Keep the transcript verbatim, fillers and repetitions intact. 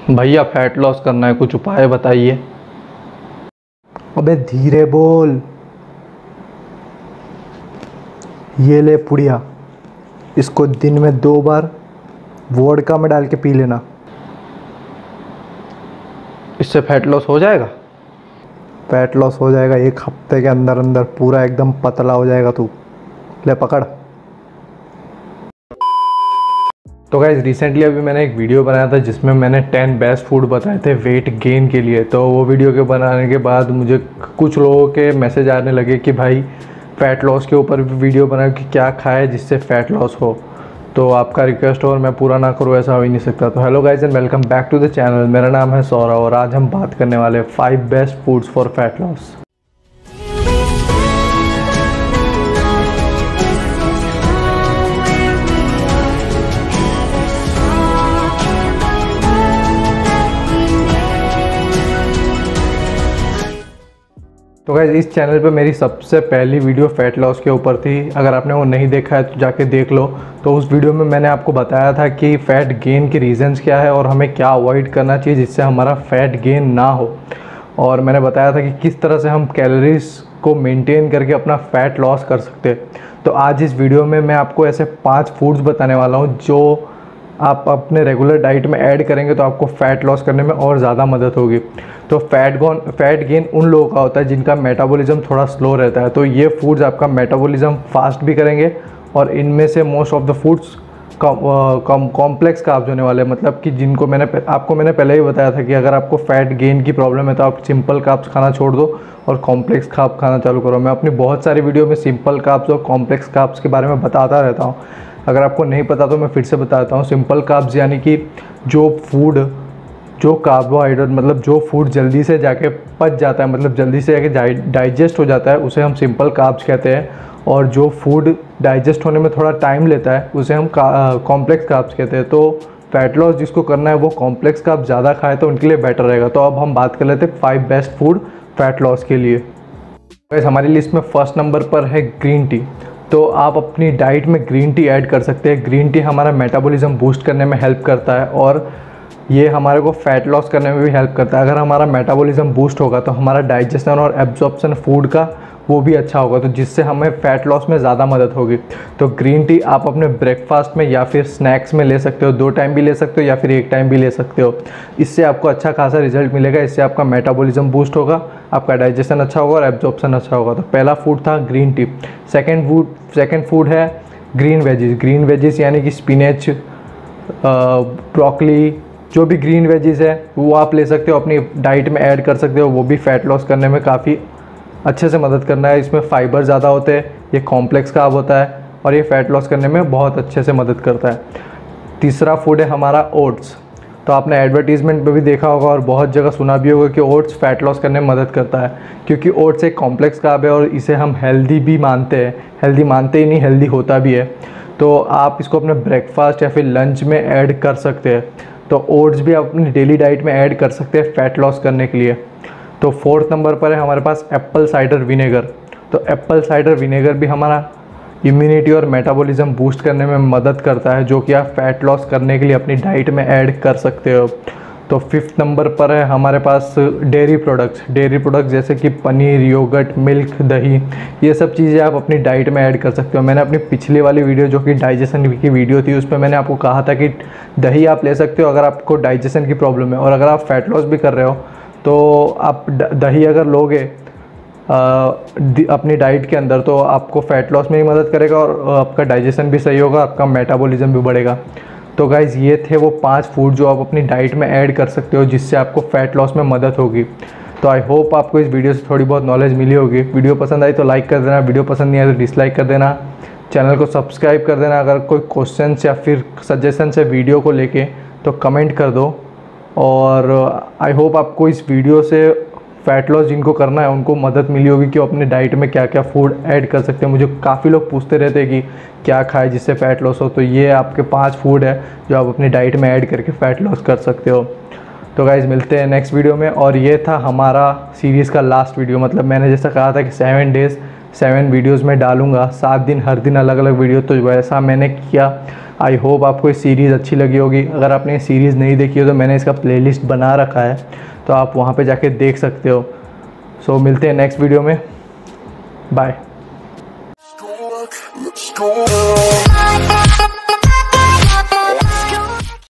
भैया fat loss करना है, कुछ उपाय बताइए। अबे धीरे बोल। ये ले पुड़िया, इसको दिन में दो बार वोडका में डाल के पी लेना। इससे फैट लॉस हो जाएगा? फैट लॉस हो जाएगा एक हफ्ते के अंदर अंदर, पूरा एकदम पतला हो जाएगा तू। ले पकड़। तो गाइज रिसेंटली अभी मैंने एक वीडियो बनाया था जिसमें मैंने टेन बेस्ट फूड बताए थे वेट गेन के लिए। तो वो वीडियो के बनाने के बाद मुझे कुछ लोगों के मैसेज आने लगे कि भाई फ़ैट लॉस के ऊपर भी वीडियो बनाओ कि क्या खाए जिससे फ़ैट लॉस हो। तो आपका रिक्वेस्ट और मैं पूरा ना करूँ ऐसा हो ही नहीं सकता। तो hello guys and welcome back to the channel. मेरा नाम है सौरभ और आज हम बात करने वाले five best foods for fat loss. तो गाइज इस चैनल पे मेरी सबसे पहली वीडियो फ़ैट लॉस के ऊपर थी। अगर आपने वो नहीं देखा है तो जाके देख लो। तो उस वीडियो में मैंने आपको बताया था कि फ़ैट गेन के रीज़न्स क्या है और हमें क्या अवॉइड करना चाहिए जिससे हमारा फ़ैट गेन ना हो। और मैंने बताया था कि किस तरह से हम कैलोरीज को मेंटेन करके अपना फ़ैट लॉस कर सकते हैं। तो आज इस वीडियो में मैं आपको ऐसे पाँच फूड्स बताने वाला हूँ जो आप अपने रेगुलर डाइट में ऐड करेंगे तो आपको फ़ैट लॉस करने में और ज़्यादा मदद होगी। तो फैट गॉन फैट गेन उन लोगों का होता है जिनका मेटाबॉलिज्म थोड़ा स्लो रहता है। तो ये फूड्स आपका मेटाबॉलिज्म फास्ट भी करेंगे और इनमें से most of the foods complex carbs होने वाले हैं। मतलब कि जिनको मैंने आपको मैंने पहले ही बताया था कि अगर आपको फ़ैट गेन की प्रॉब्लम है तो आप सिंपल कार्ब्स खाना छोड़ दो और कॉम्प्लेक्स कार्ब खाना चालू करो। मैं अपनी बहुत सारी वीडियो में सिंपल कार्ब्स और कॉम्प्लेक्स कार्ब्स के बारे में बताता रहता हूँ। अगर आपको नहीं पता तो मैं फिर से बताता हूँ। सिंपल कार्ब्स यानी कि जो फूड जो कार्बोहाइड्रेट मतलब जो फूड जल्दी से जाके पच जाता है, मतलब जल्दी से जाके डाइजेस्ट हो जाता है, उसे हम सिंपल कार्ब्स कहते हैं। और जो फूड डाइजेस्ट होने में थोड़ा टाइम लेता है उसे हम कॉम्प्लेक्स कार्ब्स कहते हैं। तो फैट लॉस जिसको करना है वो कॉम्प्लेक्स कार्ब्स ज़्यादा खाए तो उनके लिए बेटर रहेगा। तो अब हम बात कर लेते हैं five best food fat loss के लिए। वैसे हमारी लिस्ट में फर्स्ट नंबर पर है ग्रीन टी। तो आप अपनी डाइट में ग्रीन टी ऐड कर सकते हैं। ग्रीन टी हमारा मेटाबॉलिज्म बूस्ट करने में हेल्प करता है और ये हमारे को फ़ैट लॉस करने में भी हेल्प करता है। अगर हमारा मेटाबॉलिज्म बूस्ट होगा तो हमारा डाइजेशन और एब्जॉर्प्शन फूड का वो भी अच्छा होगा, तो जिससे हमें फ़ैट लॉस में ज़्यादा मदद होगी। तो ग्रीन टी आप अपने ब्रेकफास्ट में या फिर स्नैक्स में ले सकते हो। दो टाइम भी ले सकते हो या फिर एक टाइम भी ले सकते हो। इससे आपको अच्छा खासा रिजल्ट मिलेगा। इससे आपका मेटाबॉलिज्म बूस्ट होगा, आपका डाइजेशन अच्छा होगा और एब्जॉर्प्शन अच्छा होगा। तो पहला फूड था green tea. Second food second food है ग्रीन वेजिस। ग्रीन वेजिस यानी कि स्पिनच, ब्रोकली, जो भी ग्रीन वेजिस है वो आप ले सकते हो, अपनी डाइट में ऐड कर सकते हो। वो भी फ़ैट लॉस करने में काफ़ी अच्छे से मदद करना है। इसमें फ़ाइबर ज़्यादा होते हैं, ये कॉम्प्लेक्स कार्ब होता है और ये फ़ैट लॉस करने में बहुत अच्छे से मदद करता है। तीसरा फूड है हमारा ओट्स। तो आपने एडवर्टीज़मेंट पे भी देखा होगा और बहुत जगह सुना भी होगा कि ओट्स फ़ैट लॉस करने में मदद करता है, क्योंकि ओट्स एक कॉम्प्लेक्स कार्ब है और इसे हम हेल्दी भी मानते हैं। हेल्दी मानते ही नहीं, हेल्दी होता भी है। तो आप इसको अपने ब्रेकफास्ट या फिर लंच में ऐड कर सकते हैं। तो ओट्स भी आप अपनी डेली डाइट में ऐड कर सकते हैं फ़ैट लॉस करने के लिए। तो फोर्थ नंबर पर है हमारे पास एप्पल साइडर विनेगर। तो एप्पल साइडर विनेगर भी हमारा इम्यूनिटी और मेटाबॉलिज्म बूस्ट करने में मदद करता है, जो कि आप फ़ैट लॉस करने के लिए अपनी डाइट में ऐड कर सकते हो। तो फिफ्थ नंबर पर है हमारे पास डेयरी प्रोडक्ट्स। डेयरी प्रोडक्ट्स जैसे कि पनीर, योगर्ट, मिल्क, दही, ये सब चीज़ें आप अपनी डाइट में ऐड कर सकते हो। मैंने अपनी पिछली वाली वीडियो जो कि डाइजेशन की वीडियो थी उसमें मैंने आपको कहा था कि दही आप ले सकते हो अगर आपको डाइजेशन की प्रॉब्लम है। और अगर आप फ़ैट लॉस भी कर रहे हो तो आप दही अगर लोगे आ, अपनी डाइट के अंदर तो आपको फ़ैट लॉस में ही मदद करेगा और आपका डाइजेशन भी सही होगा, आपका मेटाबॉलिज्म भी बढ़ेगा। तो गाइज़ ये थे वो पांच फूड जो आप अपनी डाइट में ऐड कर सकते हो जिससे आपको फ़ैट लॉस में मदद होगी। तो आई होप आपको इस वीडियो से थोड़ी बहुत नॉलेज मिली होगी। वीडियो पसंद आई तो लाइक कर देना, वीडियो पसंद नहीं आया तो डिसलाइक कर देना, चैनल को सब्सक्राइब कर देना। अगर कोई क्वेश्चन या फिर सजेशन है वीडियो को लेके तो कमेंट कर दो। और आई होप आपको इस वीडियो से फ़ैट लॉस जिनको करना है उनको मदद मिली होगी कि वो अपने डाइट में क्या क्या फूड ऐड कर सकते हैं। मुझे काफ़ी लोग पूछते रहते हैं कि क्या खाए जिससे फ़ैट लॉस हो, तो ये आपके पांच फूड है जो आप अपनी डाइट में ऐड करके फ़ैट लॉस कर सकते हो। तो गाइज़ मिलते हैं नेक्स्ट वीडियो में। और ये था हमारा सीरीज़ का लास्ट वीडियो। मतलब मैंने जैसा कहा था कि सेवन डेज़ सेवन वीडियोज़ में डालूँगा, सात दिन हर दिन अलग अलग वीडियो, तो वैसा मैंने किया। आई होप आपको ये सीरीज़ अच्छी लगी होगी। अगर आपने ये सीरीज़ नहीं देखी हो तो मैंने इसका प्लेलिस्ट बना रखा है, तो आप वहाँ पे जाके देख सकते हो। सो मिलते हैं नेक्स्ट वीडियो में, बाय।